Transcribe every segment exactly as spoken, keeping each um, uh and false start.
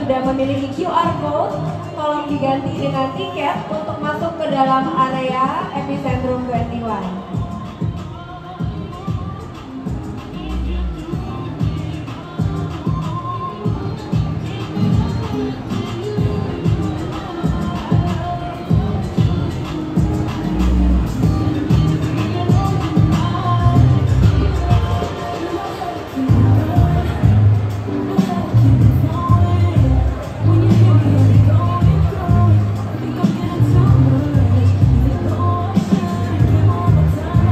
sudah memiliki Q R code, tolong diganti dengan tiket untuk masuk ke dalam area Epicentrum dua puluh satu. Time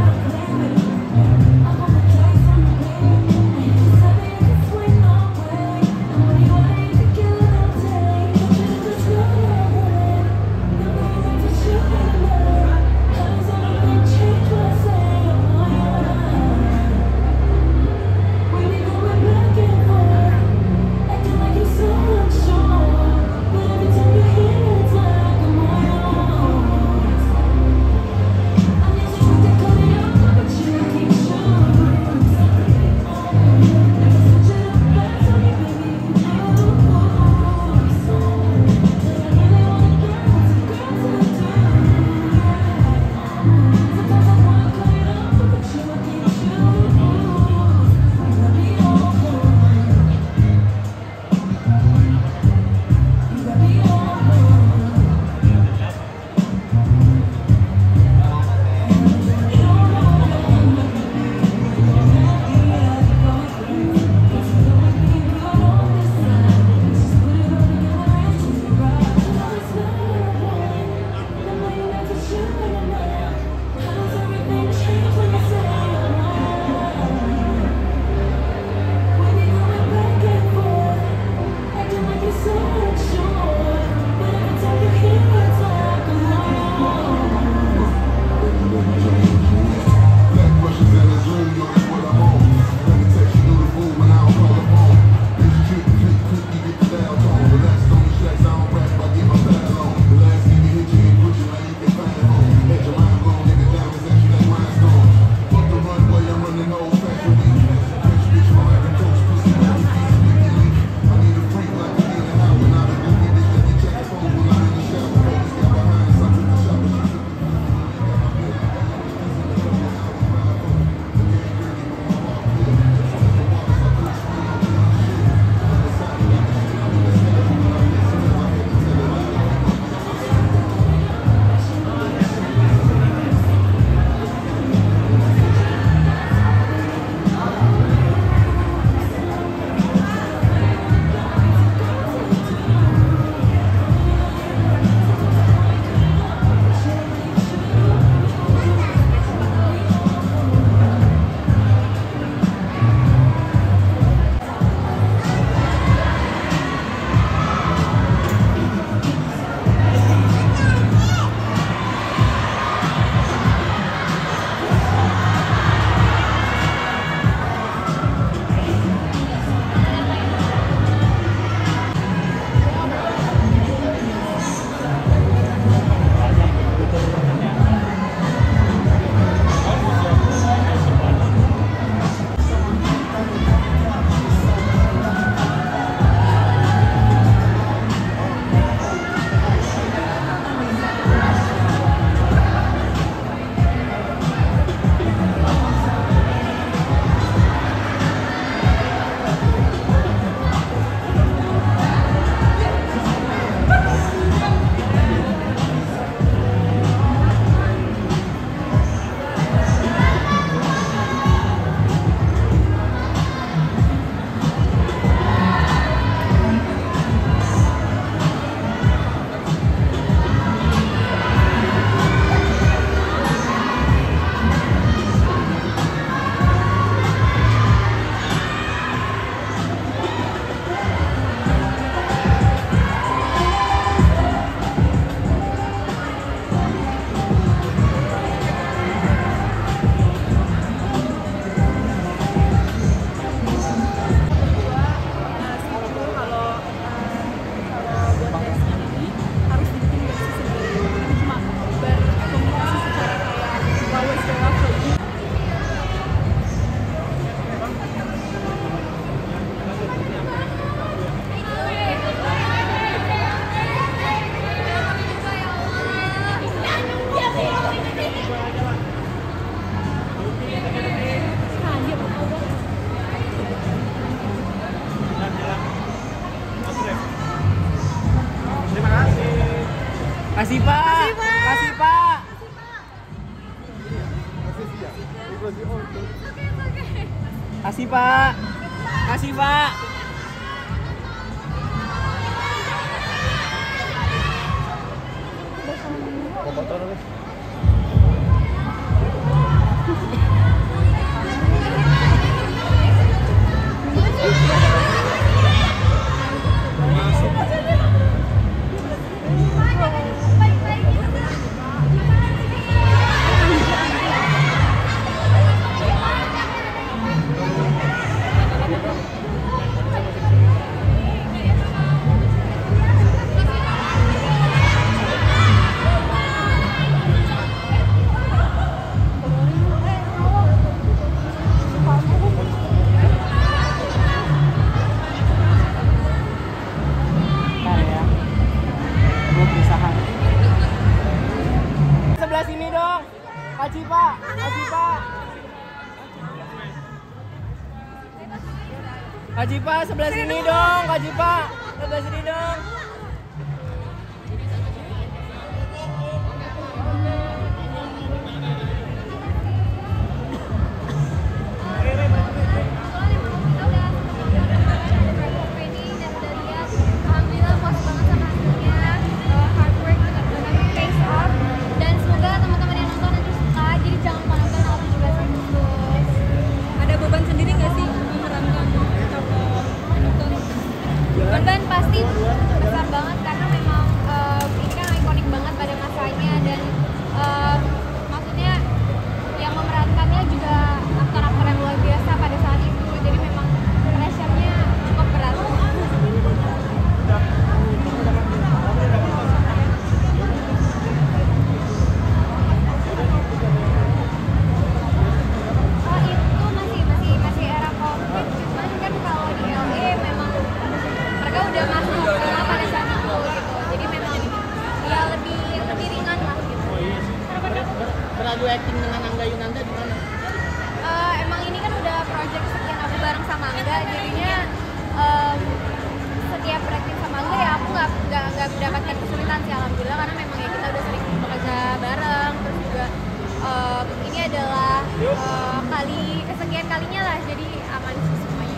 Kasih Pak. Kasih Pak. Kasih Pak. Kasih Pak. Sebelah sini dong. Kak Cipa, Kak Cipa. Kak Cipa sebelah sini dong, Kak Cipa. Sebelah sini dong. Beban pasti besar banget karena memang uh, ini kan ikonik banget pada masanya dan uh, maksudnya yang memerankannya juga aktor-aktor yang luar biasa pada saat itu, jadi memang pressure-nya cukup berat. Oh itu masih masih masih era COVID, cuman kan kalau di L A memang mereka udah masuk drama pada saat itu gitu, jadi memang ya lebih lebih ringan lah gitu. Beradu acting dengan Angga Yunanda di mana? Uh, emang ini kan udah project sekian aku bareng sama Angga, jadinya um, setiap acting sama Angga ya aku nggak nggak nggak mendapatkan kesulitan sih alhamdulillah, karena memang ya kita udah sering bekerja bareng, terus juga um, ini adalah uh, kali kesekian kalinya lah, jadi aman sih semuanya.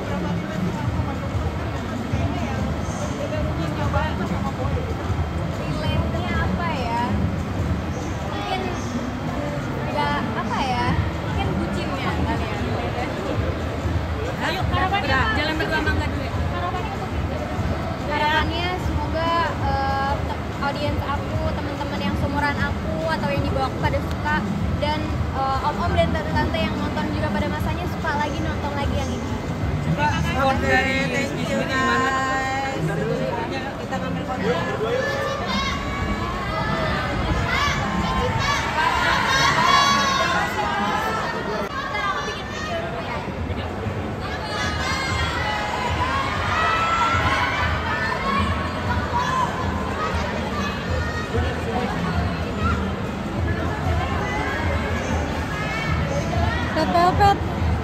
Relate-nya apa ya? Mungkin nggak apa ya? Mungkin bucin ya kalian. Ayo, harapannya jalan bersama nggak dulu ya? Harapannya untuk harapannya semoga uh, audiens aku, teman-teman yang seumuran aku atau yang di bawah aku pada suka, dan uh, om-om dan tante-tante yang nonton juga pada masanya suka lagi nonton lagi yang ini. Sport dari thank you guys. Kita ngambil konten. Red Velvet.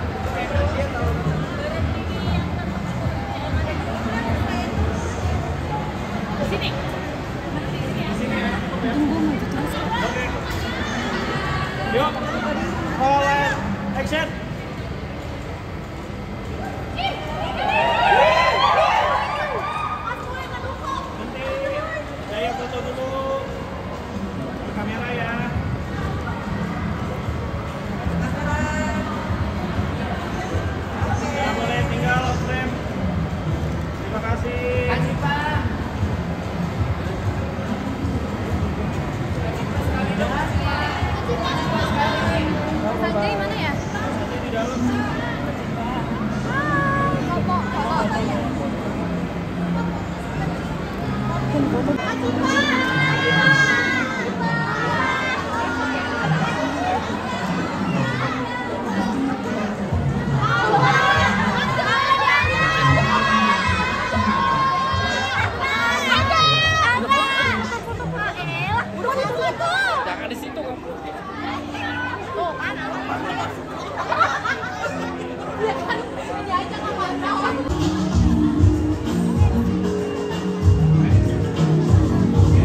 Yuk, all action. Nanti saya foto dulu ke kamera ya. Ya boleh tinggal frame. Terima kasih. Kasih Pak. Sanjay mana ya? Di dalam. Foto, foto. Jangan di situ kamu. Tuh kan, dia kan ini aja nggak mau.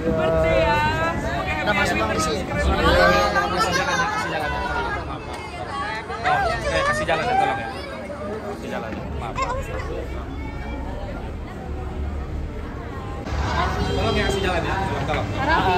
Bersih ya. Udah masuk bang di sini. Kasih jalannya, kasih jalannya. Maaf, maaf. Oh, eh, kasih jalan ya, tolong ya. Kasih jalan ya. Maaf, maaf. Tolong ya, kasih jalan ya. Tolong, tolong.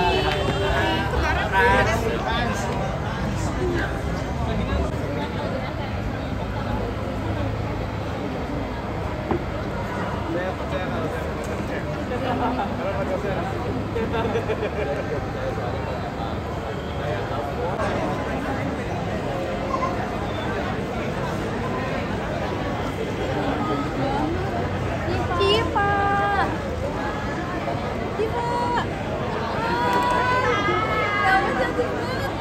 Cipa. Cipa. Kamu cantik banget.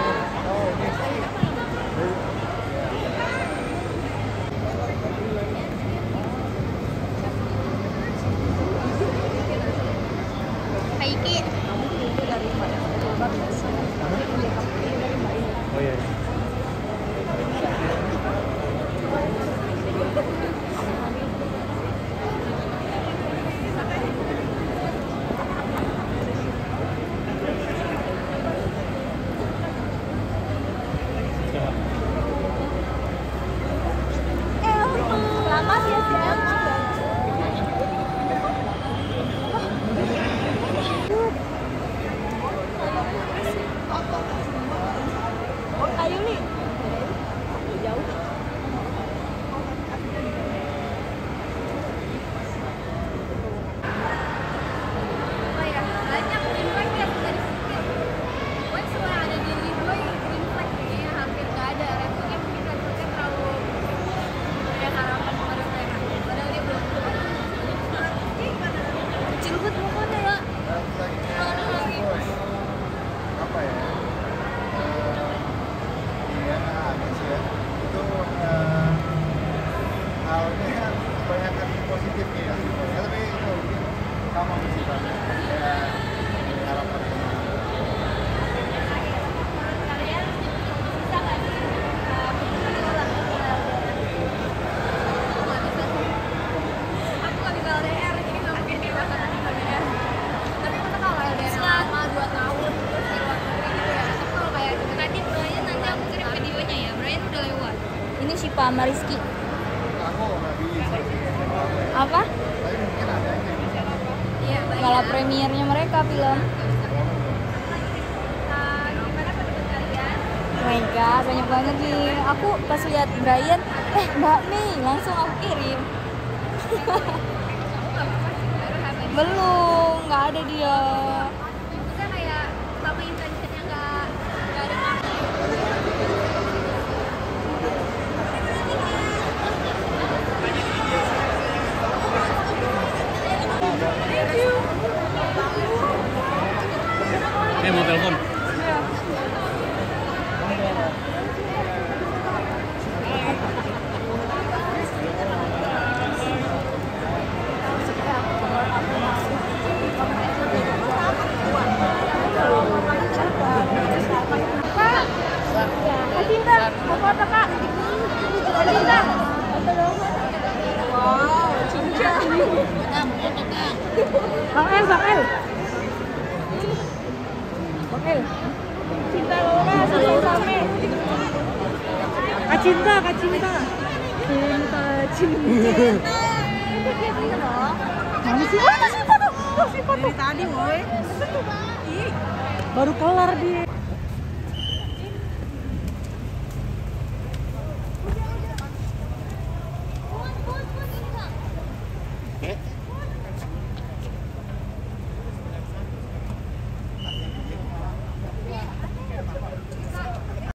Kaiki. Oh iya. Selamat ya, Sam. Ayo nih. Jauh. Apa ya? Banyak green flag ya dari sedikit. Gue semua yang ada di Liboy green flag kayaknya hampir nggak ada. Red flagnya mungkin red flagnya terlalu ada harapan kepada mereka. Padahal dia belum keluar. Kecil banget pokoknya ya. Apa ya? Iya, ada sih ya. Itu eh, halnya kebanyakan positif ya. Tapi itu mungkin sama sih Pak. Ya, harapan. Kalian bisa nggak sih uh, pulang nggak bisa sih. Aku nggak bisa L D R, jadi nggak mungkin dewasa nanti L D R. Tapi masa kalau L D R lama dua tahun terus di luar negeri gitu ya. Tapi kalau kayak tadi Brian nanti aku kirim videonya ya. Brian udah lewat. Ini Syifa sama Rizky. Aku nggak bisa. Apa? Tapi mungkin ada aja. Iya, gala premiernya mereka film. Gimana pendapat kalian? Oh my god, banyak banget nih. Aku pas lihat Brian, eh Mbak Mei, langsung aku kirim. Belum, nggak ada dia. Maksudnya kayak sama intentionnya nggak nggak ada makna. Eh, mau telepon. Kak Cinta, mau foto Kak? Kak Cinta. Wow, Cinta. Bang El, Bang El. Bang El. Cinta Laura, same-same. Kak Cinta, Kak Cinta. Cinta, cinta. Mana sih? Mana sih foto? Mana sih foto? Tadi, woi. Baru kelar dia.